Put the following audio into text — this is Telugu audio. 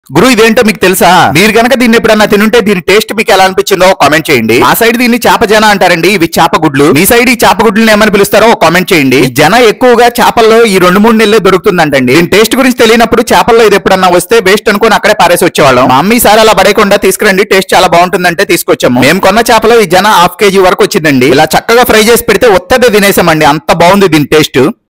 గురు ఇదేంటో మీకు తెలుసా? మీరు గనక దీన్ని ఎప్పుడన్నా తినుంటే దీని టేస్ట్ మీకు ఎలా అనిపించిందో కామెంట్ చేయండి. మా సైడ్ దీన్ని చేప జన అంటారండి. ఇవి చేప గుడ్లు. మీ సైడ్ ఈ చేప గుడ్లను ఏమని పిలుస్తారో కామెంట్ చేయండి. ఈ జన ఎక్కువగా చేపల్లో ఈ 2-3 నెలలే దొరుకుతుందంటండి. దీని టేస్ట్ గురించి తెలియనప్పుడు చేపల్లో ఇది ఎప్పుడన్నా వస్తే వేస్ట్ అనుకుని అక్కడే పారేసి వచ్చేవాళ్ళం. మా అమ్మ ఈసారి అలా పడేయకుండా తీసుకురండి, టేస్ట్ చాలా బాగుంటుందంటే తీసుకొచ్చాము. మేము కొన్న చేపలో ఈ జన ½ కేజీ వరకు వచ్చిందండి. ఇలా చక్కగా ఫ్రై చేసి పెడితే ఒత్తదే తినేసామండి. అంత బాగుంది దీని టేస్ట్.